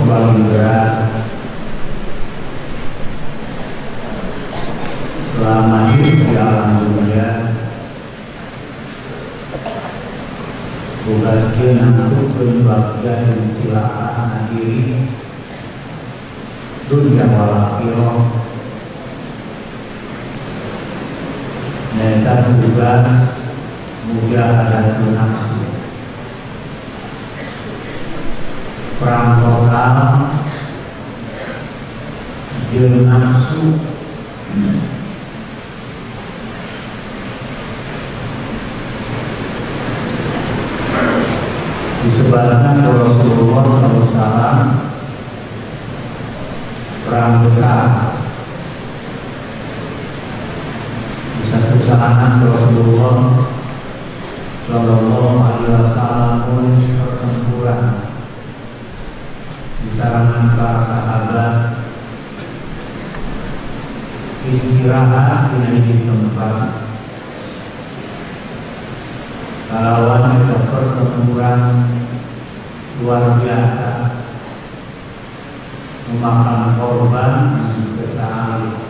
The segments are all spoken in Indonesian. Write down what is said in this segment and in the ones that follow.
paling berat selama hidup di alam dunia tugasnya nantukeun bagian cilakaan diri dunia wal akhirah. Neta tugas mujahadatun nafsi, perang total jeung nafsu. Disebutkan Rasulullah SAW perang besar. Di satu saat Rasulullah Shallallahu Alaihi Wasallam pun pertempuran di sarangan para sahabat istirahat di tempat. Kalawan itu pertempuran luar biasa, memakan korban kesalahan.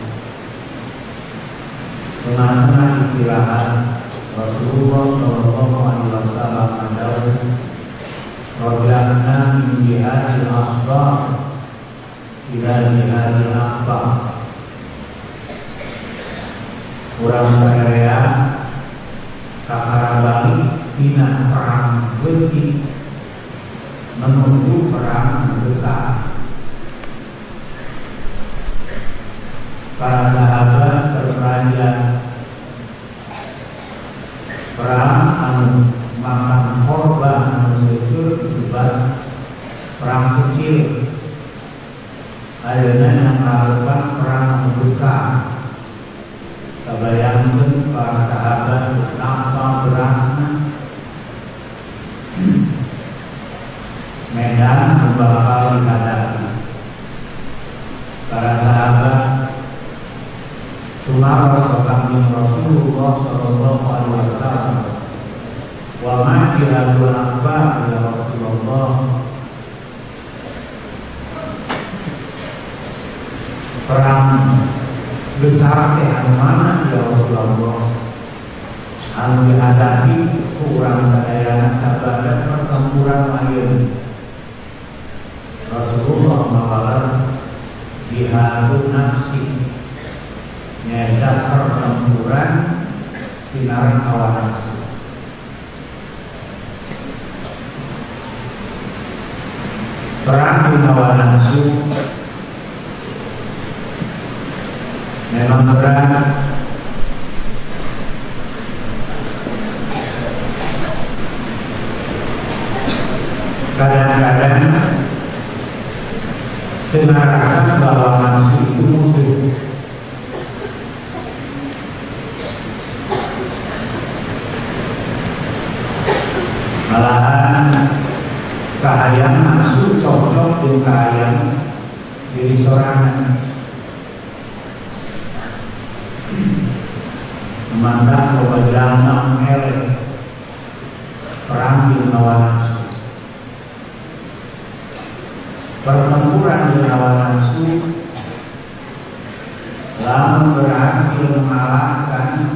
Tengah-tengah istirahat Rasulullah Shallallahu Alaihi Wasallam menjawab, "Rojana min jihadil asbab ila jihadil akbar." Kurang saya kakarabali tina perang beuti menuju perang besar. Para sahabat berperang perang anu makan korban anu seueur disebut perang kecil. Ayeuna yang melakukan perang besar. Kebayangkan para sahabat betapa beratnya medan bakal dihadapi. Para sahabat tumaros saking Rasulullah Shallallahu Alaihi Wasallam, wa ma jihadul akbar ya Rasulullah, perang besar teh anu mana ya Rasulullah, anu dihadapi kurang sadayana sabada pertempuran ayeuna. Rasulullah mawalan jihadun nafsi, nyaeta pertempuran sinar hawa nafsu. Perang hawa nafsu memang berat. Kadang-kadang dengan rasa bahwa nafsu itu musuh. Malahan kahayang nafsu cocok dengan kahayang diri sorangan. Memandang kebajakan elek perang di hawa nafsu. Pertempuran di hawa nafsu lalu berhasil mengalahkan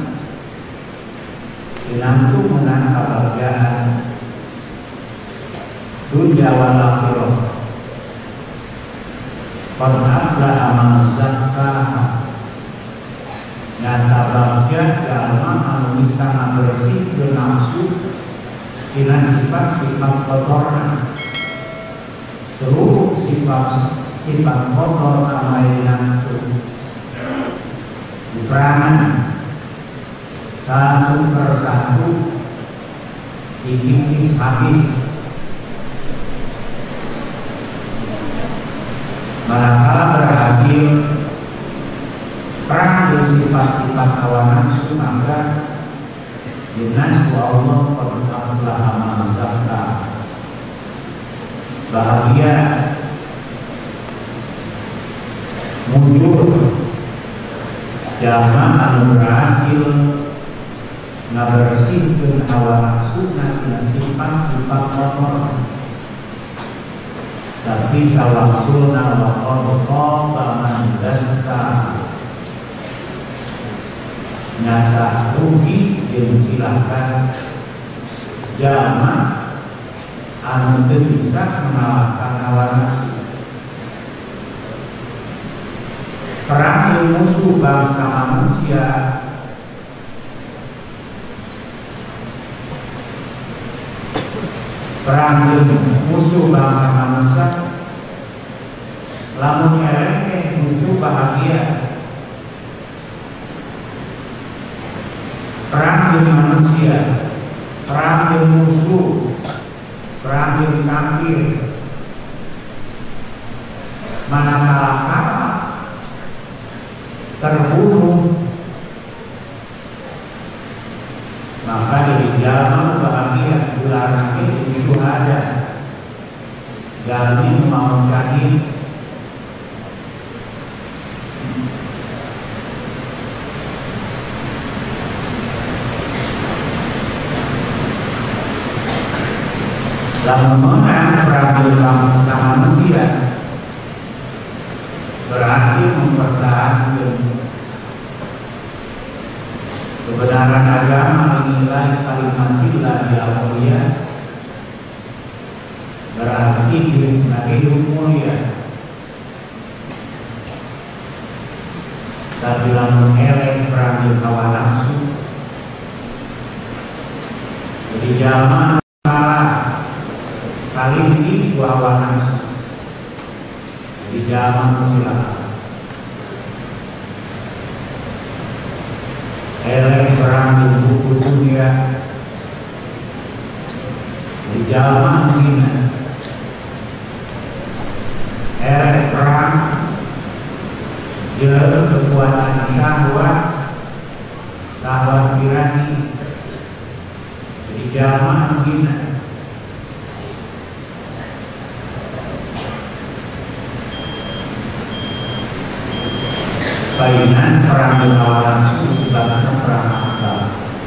dinantu menang kebahagiaan dunia wal akhirah. Qad amal zakah, nyata bahagia dalam anu bisa bersih ke nafsu tina sifat-sifat kotoran. Seluruh sifat kotor amai nafsu diperangan satu persatu, dikikis habis. Manakala berhasil perang dengan sifat-sifat hawa nafsu, maka dinas Allah qad amal zakah, bahagia muncul jamaah anu berhasil ngabersihkeun hawa nafsu na sifat-sifat kotor. tapi sawaksulna wa qadqa man dassa nyata rugi jeung cilaka jalma anu teu bisa mengalahkan hawa nafsu. Perang jeung musuh bangsa manusia lamun elek musuh bahagia. Perang jeung manusia, perang jeung musuh, perang jeung kafir, manakala kalah terbunuh, maka di dalam bahagia gelar itu ada galmi mau syahid. Lamun menang perang bangsa manusia berhasil mempertahankan kebenaran agama nilai kalimatillah di awalnya, berarti hidup mulia. Tapi lamun elek perang hawa nafsu, jadi zaman kalah kali ini hawa nafsu di zaman musila. Elek perang di buku dunia di zaman ini. Elek perang dengan kekuatan syahwat tirani di zaman ini. Bainan perang hawa nafsu sebabnya perang akal.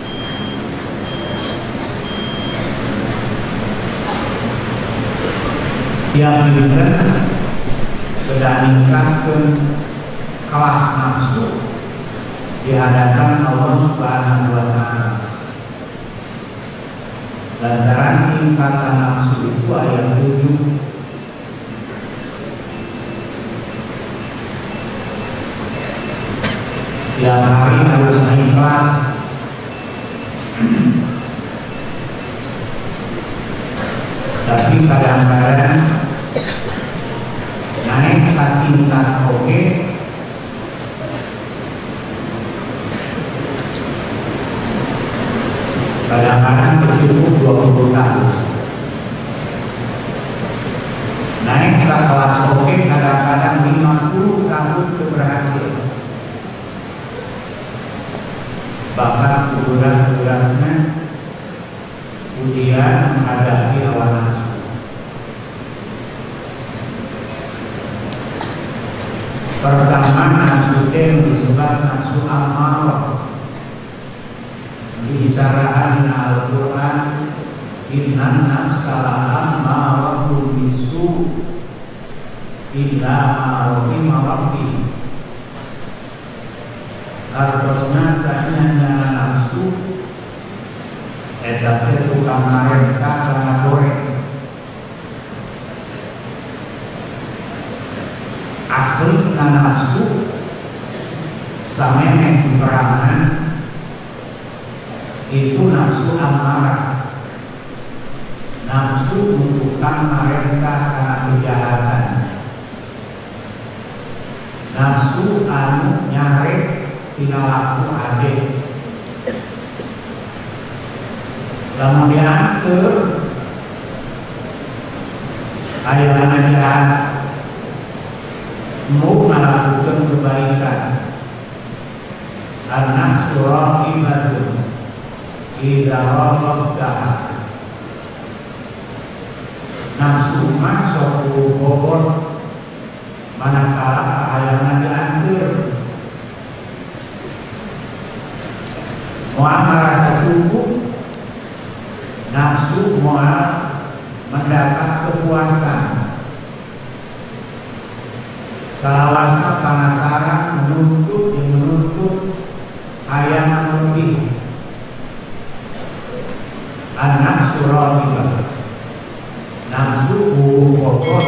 Yang kita sudah meningkatkan kelas nafsu di hadapan Allah Subhanahu wa Ta'ala. Lantaran tingkatan nafsu itu ayat 7. Yang hari harus naik kelas. Tapi kadang-kadang naik setingkat oke, kadang-kadang bercukup 20 tahun. Naik sekelas oke, kadang-kadang 50 tahun keberhasilan. Bahkan ukuran-ukurannya ujian menghadapi hawa nafsu. Pertama, nafsu itu disebut nafsu amarah. Disarahan di Al-Quran, inna nafsa la'ammaratu bisu illa ma rahima rabbi. Harusnya saya nyana nafsu eta teh tukang mareka kana goreng. Asli nafsu samemeh di perangan itu nafsu amarah, nafsu tukang mareka kana kejahatan, nafsu anu nyarek tina laku ade. Lamun diantur ayana jahat mau melakukan kebaikan. An-nafsu raqibatun idza raqabtaha. Nafsu mah sok bobot manakala ayana diantur. Moal merasa cukup, nafsu moal mendapat kepuasan, Salawasna penasaran menuntut yang menuntut hayang lebih anak surah tiba nafsu pokok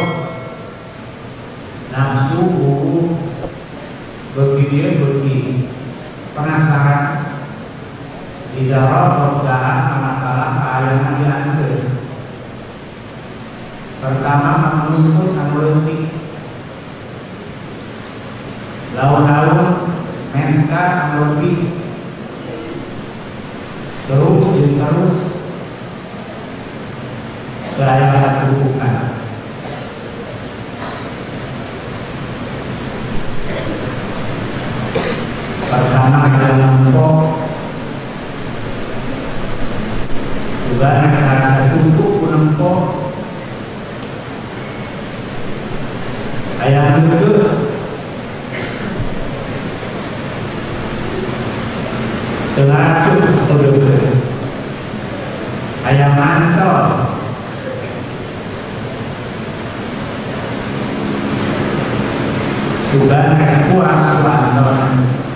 nafsu bagi penasaran di dalam pekerjaan manakala hayang diambil. Pertama menuntut lebih lawan-lawan mereka lebih terus gaya hubungan. Pertama dalam pokok juga rasa cukup menempok ayam itu dengan cukup betul ayam mantap juga puas banget